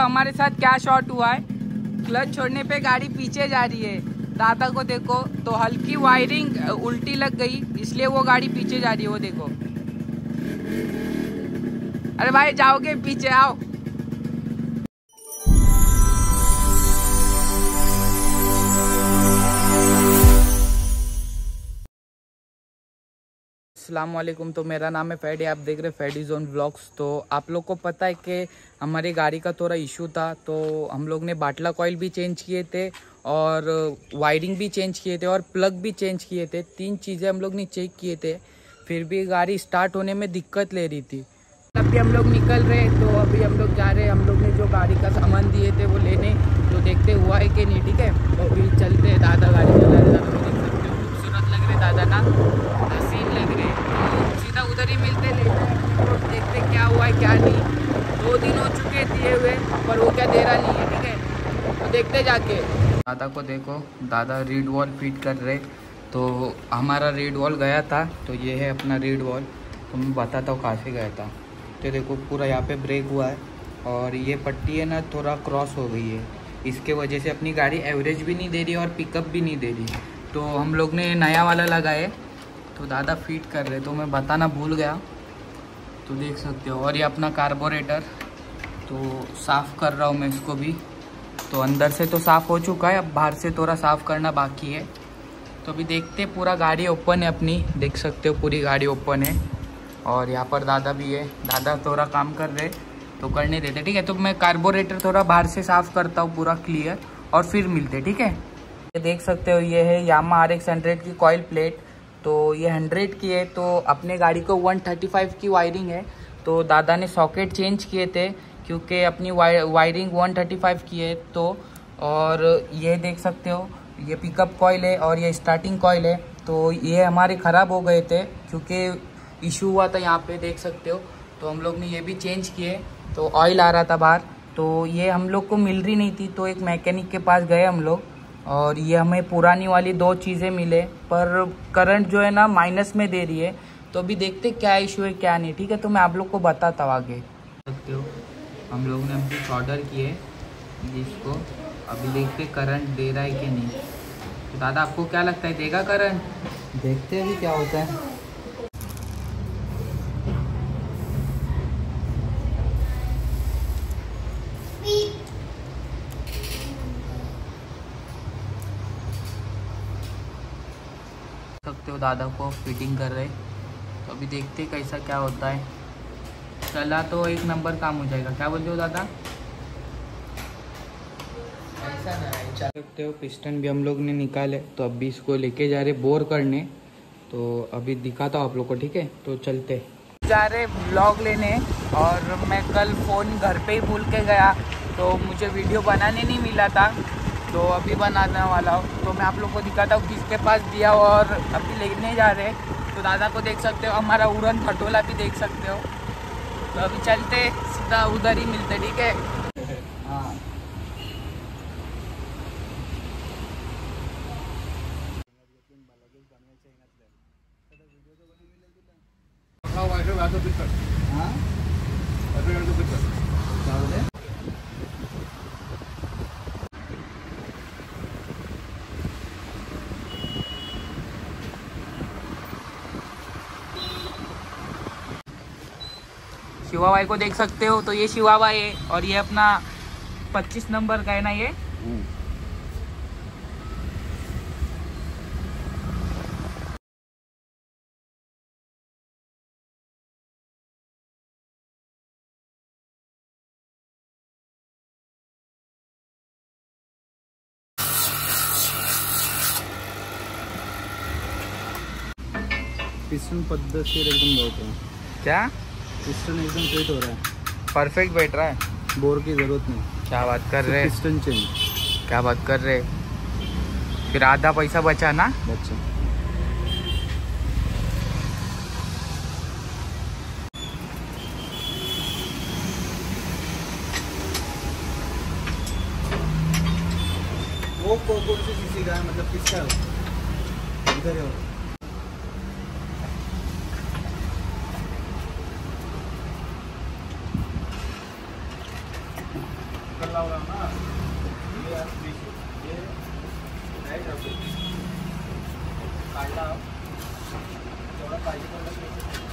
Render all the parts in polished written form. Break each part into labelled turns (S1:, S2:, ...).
S1: हमारे साथ क्या शॉट हुआ है। क्लच छोड़ने पे गाड़ी पीछे जा रही है। दादा को देखो तो हल्की वायरिंग उल्टी लग गई, इसलिए वो गाड़ी पीछे जा रही है। वो देखो, अरे भाई जाओगे पीछे, आओ। अस्सलाम वालेकुम। तो मेरा नाम है फैडी, आप देख रहे हैं फैडी जोन व्लॉग्स। तो आप लोग को पता है कि हमारी गाड़ी का थोड़ा इशू था, तो हम लोग ने बाटला कॉइल भी चेंज किए थे और वायरिंग भी चेंज किए थे और प्लग भी चेंज किए थे। 3 चीज़ें हम लोग ने चेक किए थे, फिर भी गाड़ी स्टार्ट होने में दिक्कत ले रही थी। अभी हम लोग निकल रहे, तो अभी हम लोग जा रहे हैं। हम लोग ने जो गाड़ी का सामान दिए थे वो लेने, तो देखते हुआ है कि नहीं, ठीक है। तो अभी चलते हैं। दादा गाड़ी चला रहे, खूबसूरत लग रहे दादा ना, हसीन लग रहे। तो सीधा उधर ही मिलते, लेते देखते क्या हुआ है क्या नहीं। 2 दिन हो चुके दिए हुए, पर वो क्या दे रहा नहीं है, ठीक है। तो देखते जाके। दादा को देखो, दादा रीड वॉल फिट कर रहे। तो हमारा रीड वॉल गया था, तो ये है अपना रीड वॉल। तो मैं बताता हूँ कहाँ से गया था। तो देखो पूरा यहाँ पे ब्रेक हुआ है और ये पट्टी है ना थोड़ा क्रॉस हो गई है, इसके वजह से अपनी गाड़ी एवरेज भी नहीं दे रही और पिकअप भी नहीं दे रही। तो हम लोग ने नया वाला लगाए, तो दादा फिट कर रहे, तो मैं बताना भूल गया। तो देख सकते हो। और ये अपना कार्बोरेटर, तो साफ़ कर रहा हूँ मैं इसको भी। तो अंदर से तो साफ़ हो चुका है, अब बाहर से थोड़ा साफ़ करना बाकी है। तो अभी देखते, पूरा गाड़ी ओपन है अपनी, देख सकते हो पूरी गाड़ी ओपन है। और यहाँ पर दादा भी है, दादा थोड़ा काम कर रहे तो करने देते, ठीक है। तो मैं कार्बोरेटर थोड़ा बाहर से साफ़ करता हूँ पूरा क्लियर, और फिर मिलते, ठीक है। ये देख सकते हो, ये है यामा RX 100 की कॉइल प्लेट। तो ये 100 की है, तो अपने गाड़ी को 135 की वायरिंग है। तो दादा ने सॉकेट चेंज किए थे क्योंकि अपनी वायरिंग 135 की है। तो और ये देख सकते हो, ये पिकअप कॉइल है और ये स्टार्टिंग कॉइल है। तो ये हमारे ख़राब हो गए थे क्योंकि इशू हुआ था यहाँ पे, देख सकते हो। तो हम लोग ने ये भी चेंज किए। तो ऑयल आ रहा था बाहर, तो ये हम लोग को मिल रही नहीं थी, तो एक मैकेनिक के पास गए हम लोग, और ये हमें पुरानी वाली 2 चीज़ें मिले, पर करंट जो है ना माइनस में दे रही है। तो अभी देखते क्या इशू है क्या नहीं, ठीक है। तो मैं आप लोग को बताता हूँ आगे। सकते हो, हम लोग ने अभी ऑर्डर किए जिसको, अभी देखते करंट दे रहा है कि नहीं। तो दादा आपको क्या लगता है, देगा करंट?
S2: देखते हैं अभी क्या होता है।
S1: सकते हो दादा को फिटिंग कर रहे, तो अभी देखते कैसा क्या होता है। चला तो 1 नंबर काम हो जाएगा। क्या बोलते हो दादा? ऐसा ना चल सकते हो। पिस्टन भी हम लोग ने निकाले, तो अभी इसको लेके जा रहे बोर करने। तो अभी दिखाता हूँ आप लोग को, ठीक है। तो चलते जा रहे व्लॉग लेने, और मैं कल फ़ोन घर पे ही भूल के गया, तो मुझे वीडियो बनाने नहीं मिला था। तो अभी बनाने वाला हूँ, तो मैं आप लोग को दिखाता हूँ किसके पास दिया और अभी लेने जा रहे हैं। तो दादा को देख सकते हो, हमारा उड़न खटोला भी देख सकते हो। तो अभी चलते, सीधा उधर ही मिलते, ठीक है। हाँ, शिवा भाई को देख सकते हो। तो ये शिवा भाई है, और ये अपना 25 नंबर का है ना ये।
S2: पिस्टन पद्धतशीर एकदम बैठ रहा है।
S1: क्या
S2: पिस्टन एकदम फिट हो रहा है,
S1: परफेक्ट बैठ रहा है,
S2: बोर की ज़रूरत नहीं।
S1: क्या बात कर रहे हैं,
S2: पिस्टन चेंज,
S1: क्या बात कर रहे। फिर आधा पैसा बचा ना।
S2: बच्चा वो कौन सी सीसी का है, मतलब किसका है? इधर है। कर लावला ना ये ये राईट राहतो काढला थोडा पाहिजे पडला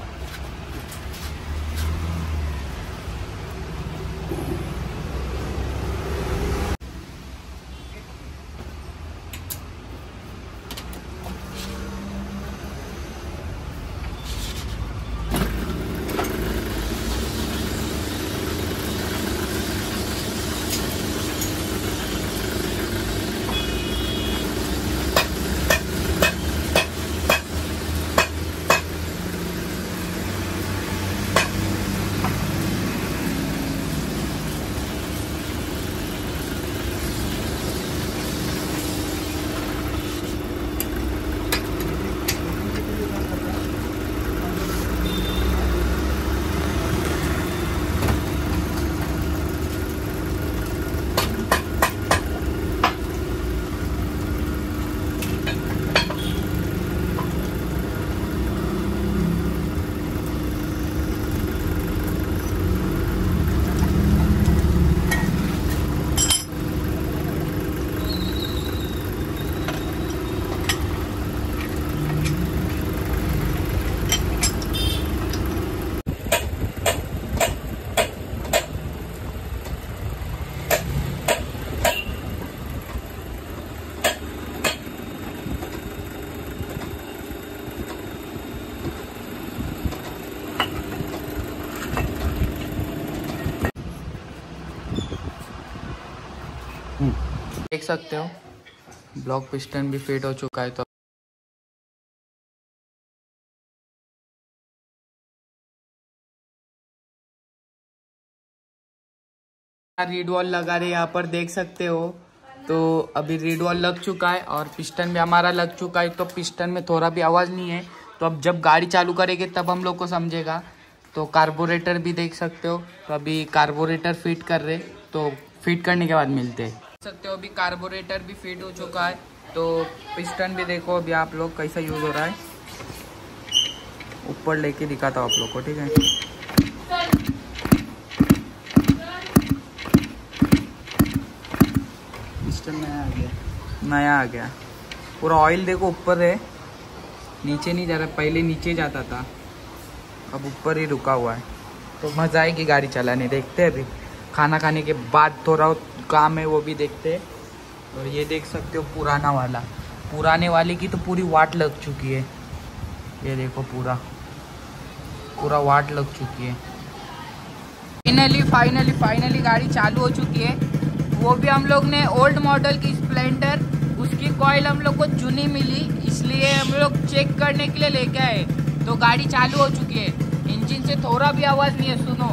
S1: देख सकते हो ब्लॉक पिस्टन भी फिट हो चुका है। तो रीड वॉल लगा रहे यहाँ पर देख सकते हो। तो अभी रीड वॉल लग चुका है और पिस्टन भी हमारा लग चुका है। तो पिस्टन में थोड़ा भी आवाज़ नहीं है। तो अब जब गाड़ी चालू करेंगे तब हम लोग को समझेगा। तो कार्बोरेटर भी देख सकते हो। तो अभी कार्बोरेटर फिट कर रहे, तो फिट करने के बाद मिलते हैं। देख सकते हो अभी कार्बोरेटर भी फिट हो चुका है। तो पिस्टन भी देखो अभी आप लोग कैसा यूज़ हो रहा है। ऊपर लेके दिखाता हूँ आप लोग को, ठीक है। पिस्टन नया आ गया। पूरा ऑयल देखो ऊपर है, नीचे नहीं जा रहा। पहले नीचे जाता था, अब ऊपर ही रुका हुआ है। तो मज़ा आएगी गाड़ी चलाने। देखते हैं अभी खाना खाने के बाद थोड़ा काम है वो भी देखते हैं। और ये देख सकते हो पुराने वाले की तो पूरी वाट लग चुकी है। ये देखो पूरा वाट लग चुकी है। फाइनली गाड़ी चालू हो चुकी है। वो भी हम लोग ने ओल्ड मॉडल की स्प्लेंडर, उसकी कॉइल हम लोग को चुनी मिली, इसलिए हम लोग चेक करने के लिए लेके आए। तो गाड़ी चालू हो चुकी है। इंजन से थोड़ा भी आवाज़ नहीं है, सुनो।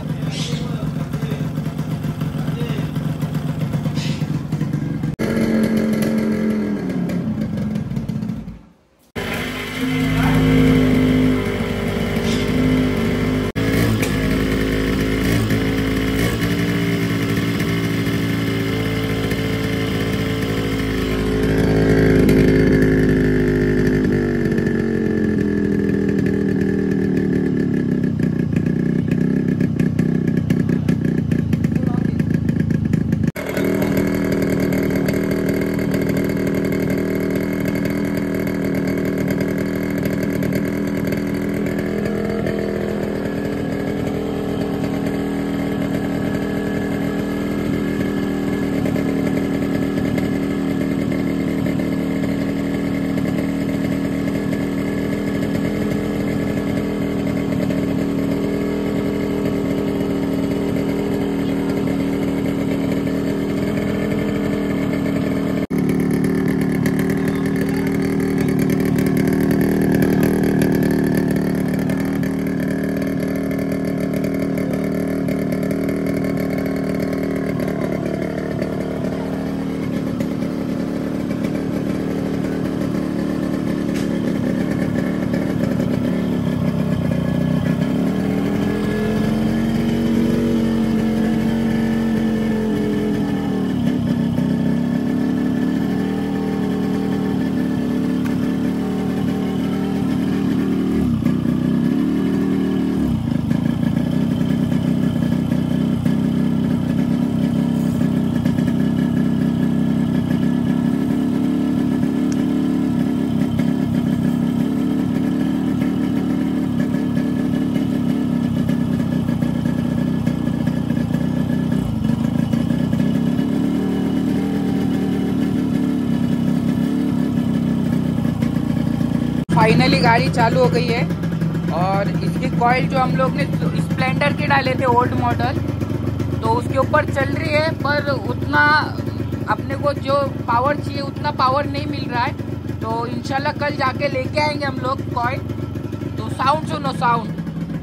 S1: फाइनली गाड़ी चालू हो गई है। और इसकी कॉइल जो हम लोग ने स्प्लेंडर के डाले थे ओल्ड मॉडल, तो उसके ऊपर चल रही है, पर उतना अपने को जो पावर चाहिए उतना पावर नहीं मिल रहा है। तो इंशाल्लाह कल जाके लेके आएंगे हम लोग कॉइल। तो साउंड सुनो, साउंड।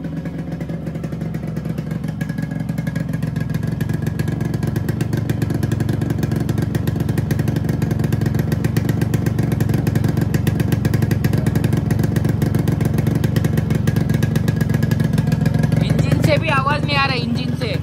S1: भी आवाज नहीं आ रहा इंजन से।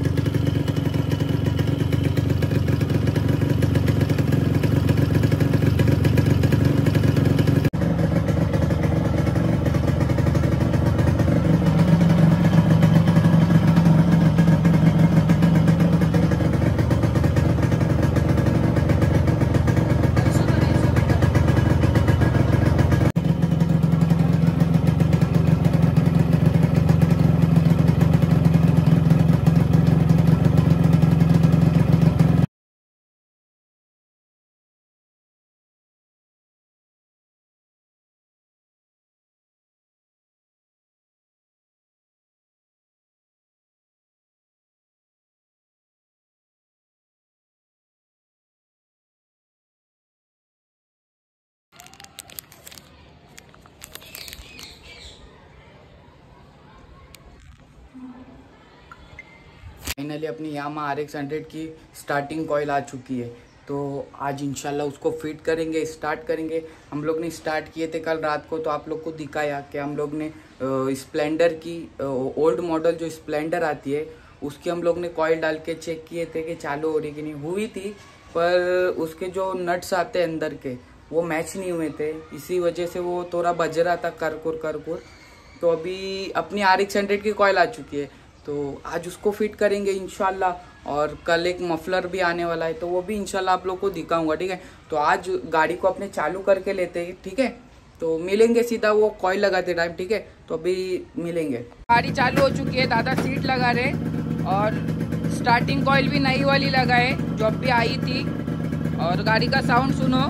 S1: फाइनली अपनी यामा RX 100 की स्टार्टिंग कॉइल आ चुकी है। तो आज इंशाल्लाह उसको फिट करेंगे, स्टार्ट करेंगे। हम लोग ने स्टार्ट किए थे कल रात को, तो आप लोग को दिखाया कि हम लोग ने स्प्लेंडर की ओल्ड मॉडल जो स्प्लेंडर आती है उसकी हम लोग ने कॉइल डाल के चेक किए थे कि चालू हो रही कि नहीं। हुई थी, पर उसके जो नट्स आते हैं अंदर के वो मैच नहीं हुए थे, इसी वजह से वो थोड़ा बज रहा था करकुर। तो अभी अपनी RX 100 की कॉइल आ चुकी है, तो आज उसको फिट करेंगे इंशाल्लाह। और कल एक मफलर भी आने वाला है, तो वो भी इंशाल्लाह आप लोग को दिखाऊंगा, ठीक है। तो आज गाड़ी को अपने चालू करके लेते हैं, ठीक है। तो मिलेंगे सीधा वो कॉइल लगाते टाइम, ठीक है। तो अभी मिलेंगे। गाड़ी चालू हो चुकी है, दादा सीट लगा रहे और स्टार्टिंग कॉइल भी नई वाली लगाए जो अभी आई थी। और गाड़ी का साउंड सुनो।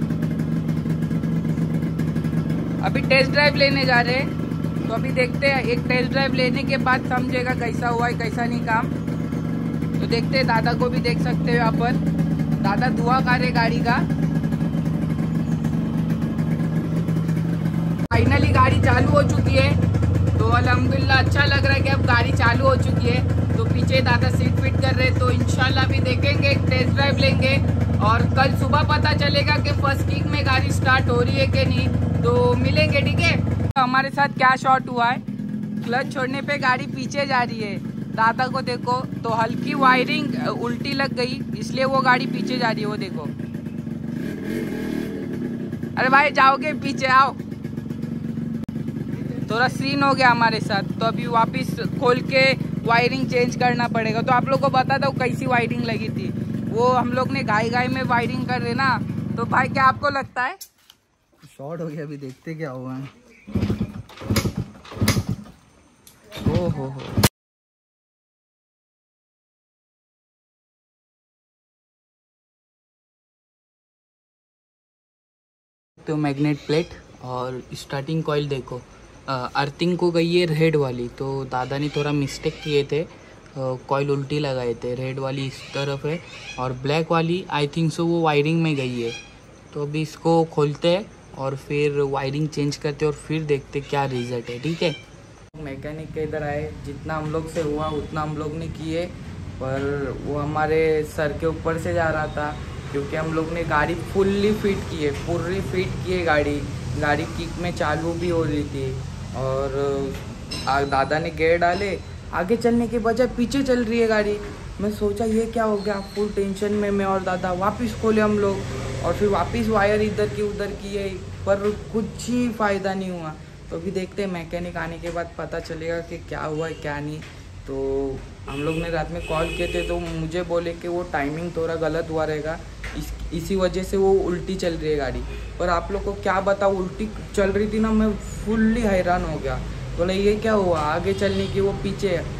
S1: अभी टेस्ट ड्राइव लेने जा रहे हैं, तो अभी देखते हैं, एक टेस्ट ड्राइव लेने के बाद समझेगा कैसा हुआ है कैसा नहीं काम। तो देखते हैं, दादा को भी देख सकते हो यहाँ पर, दादा दुआ कर रहे गाड़ी का। फाइनली गाड़ी चालू हो चुकी है, तो अल्हम्दुलिल्लाह अच्छा लग रहा है कि अब गाड़ी चालू हो चुकी है। तो पीछे दादा सीट फिट कर रहे हैं, तो इंशाल्लाह भी देखेंगे, एक टेस्ट ड्राइव लेंगे और कल सुबह पता चलेगा कि फर्स्ट किक में गाड़ी स्टार्ट हो रही है कि नहीं। तो मिलेंगे, ठीक है। हमारे साथ क्या शॉट हुआ है, क्लच छोड़ने पे गाड़ी पीछे जा रही है। दादा को देखो, तो हल्की वायरिंग उल्टी लग गई, इसलिए वो गाड़ी पीछे जा रही है। वो देखो, अरे भाई जाओगे पीछे, आओ। थोड़ा सीन हो गया हमारे साथ, तो अभी वापस खोल के वायरिंग चेंज करना पड़ेगा। तो आप लोग को बताता हूँ कैसी वायरिंग लगी थी। वो हम लोग ने गाय में वायरिंग कर रहे ना। तो भाई क्या आपको लगता है?
S2: शॉर्ट हो गया, अभी देखते क्या हुआ है।
S1: हो तो मैग्नेट प्लेट और स्टार्टिंग कॉइल देखो, अर्थिंग को गई है रेड वाली। तो दादा ने थोड़ा मिस्टेक किए थे, कॉइल उल्टी लगाए थे। रेड वाली इस तरफ है और ब्लैक वाली आई थिंक सो वो वायरिंग में गई है। तो अभी इसको खोलते हैं और फिर वायरिंग चेंज करते हैं और फिर देखते क्या रिजल्ट है, ठीक है। मैकेनिक के इधर आए, जितना हम लोग से हुआ उतना हम लोग ने किए, पर वो हमारे सर के ऊपर से जा रहा था, क्योंकि हम लोग ने गाड़ी फुल्ली फिट की है, पूरी फिट की है गाड़ी किक में चालू भी हो रही थी। और दादा ने गेयर डाले, आगे चलने के बजाय पीछे चल रही है गाड़ी। मैं सोचा ये क्या हो गया, फुल टेंशन में मैं और दादा। वापस खोले हम लोग और फिर वापस वायर इधर की उधर किए, पर कुछ ही फ़ायदा नहीं हुआ। तो अभी देखते हैं, मैकेनिक आने के बाद पता चलेगा कि क्या हुआ है क्या नहीं। तो हम लोग ने रात में कॉल किए थे, तो मुझे बोले कि वो टाइमिंग थोड़ा गलत हुआ रहेगा, इसी वजह से वो उल्टी चल रही है गाड़ी। पर आप लोग को क्या बताऊँ, उल्टी चल रही थी ना, मैं फुल्ली हैरान हो गया। बोले ये क्या हुआ, आगे चलने की वो पीछे है।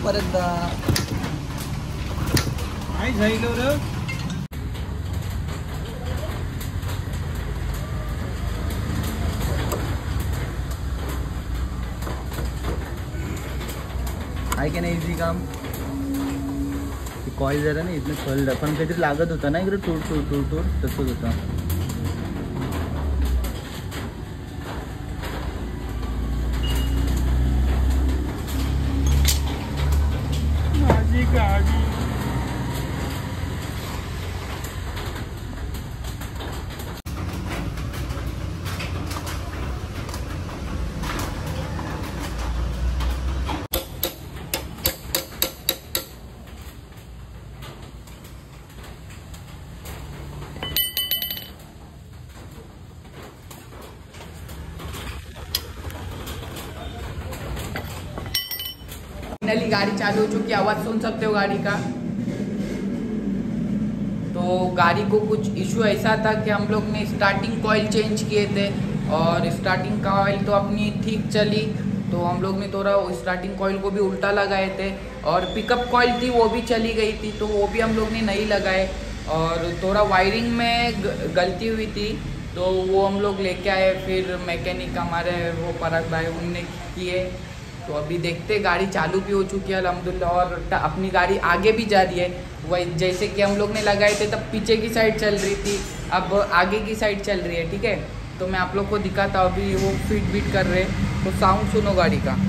S1: परतदा
S2: काय झालं रे
S3: आहे की नाही इझी काम कॉईल जरा ना इथनं खोल पण काहीतरी लागत होता ना इकडे टूर टूर टूर टूर तसंच होता
S2: माझी गाडी
S1: फाइनली गाड़ी चालू हो चुकी है, आवाज़ सुन सकते हो गाड़ी का। तो गाड़ी को कुछ इशू ऐसा था कि हम लोग ने स्टार्टिंग कॉइल चेंज किए थे और स्टार्टिंग कॉइल तो अपनी ठीक चली, तो हम लोग ने थोड़ा स्टार्टिंग कॉइल को भी उल्टा लगाए थे और पिकअप कॉइल थी वो भी चली गई थी, तो वो भी हम लोग ने नहीं लगाए और थोड़ा वायरिंग में गलती हुई थी, तो वो हम लोग लेके आए। फिर मैकेनिक हमारे वो परख भाई उनने किए, तो अभी देखते गाड़ी चालू भी हो चुकी है अल्हम्दुलिल्लाह और अपनी गाड़ी आगे भी जा रही है। वही जैसे कि हम लोग ने लगाए थे तब पीछे की साइड चल रही थी, अब आगे की साइड चल रही है। ठीक है, तो मैं आप लोग को दिखाता हूँ। अभी वो फीट बीट कर रहे हैं, तो साउंड सुनो गाड़ी का।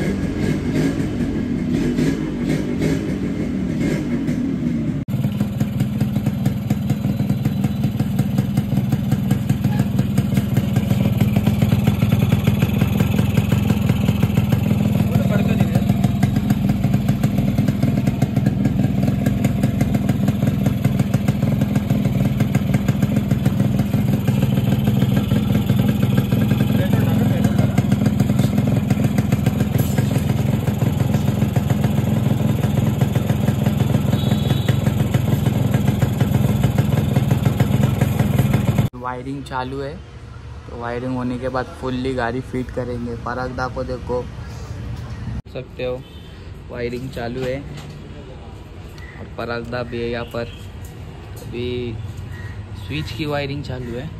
S1: वायरिंग चालू है, तो वायरिंग होने के बाद फुल्ली गाड़ी फिट करेंगे। परगदा को देखो सकते हो, वायरिंग चालू है और परगदा भी है यहाँ पर। अभी स्विच की वायरिंग चालू है।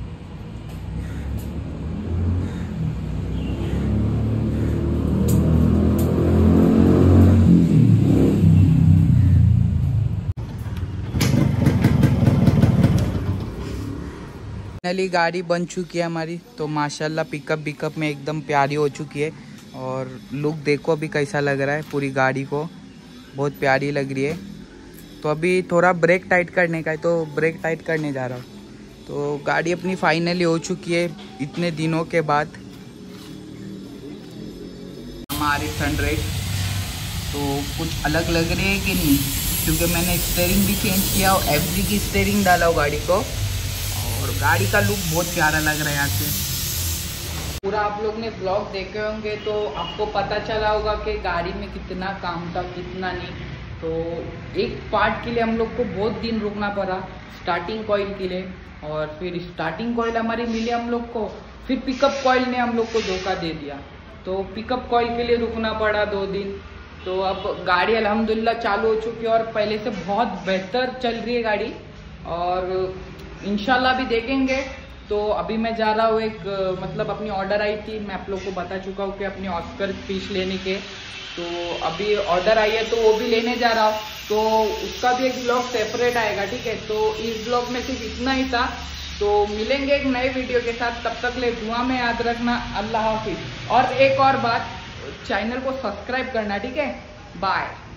S1: फाइनली गाड़ी बन चुकी है हमारी, तो माशाल्लाह पिकअप में एकदम प्यारी हो चुकी है और लुक देखो अभी कैसा लग रहा है। पूरी गाड़ी को बहुत प्यारी लग रही है। तो अभी थोड़ा ब्रेक टाइट करने का है, तो ब्रेक टाइट करने जा रहा हूँ। तो गाड़ी अपनी फाइनली हो चुकी है इतने दिनों के बाद। हमारी सनराइज तो कुछ अलग लग रही है कि नहीं, क्योंकि मैंने स्टीयरिंग भी चेंज किया और FG की स्टीयरिंग डाला हो गाड़ी को और गाड़ी का लुक बहुत प्यारा लग रहा है यहाँ से। पूरा आप लोग ने ब्लॉग देखे होंगे तो आपको पता चला होगा कि गाड़ी में कितना काम था कितना नहीं। तो एक पार्ट के लिए हम लोग को बहुत दिन रुकना पड़ा, स्टार्टिंग कॉइल के लिए, और फिर स्टार्टिंग कॉइल हमारी मिली हम लोग को, फिर पिकअप कॉइल ने हम लोग को धोखा दे दिया, तो पिकअप कॉइल के लिए रुकना पड़ा 2 दिन। तो अब गाड़ी अल्हम्दुलिल्लाह चालू हो चुकी है और पहले से बहुत बेहतर चल रही है गाड़ी और इंशाल्लाह भी देखेंगे। तो अभी मैं जा रहा हूँ एक मतलब अपनी ऑर्डर आई थी, मैं आप लोग को बता चुका हूँ कि अपनी ऑस्कर फिश लेने के, तो अभी ऑर्डर आई है तो वो भी लेने जा रहा हूँ, तो उसका भी एक ब्लॉग सेपरेट आएगा। ठीक है, तो इस ब्लॉग में सिर्फ इतना ही था। तो मिलेंगे एक नए वीडियो के साथ, तब तक ले दुआ में याद रखना। अल्लाह हाफिज। और एक और बात, चैनल को सब्सक्राइब करना, ठीक है। बाय।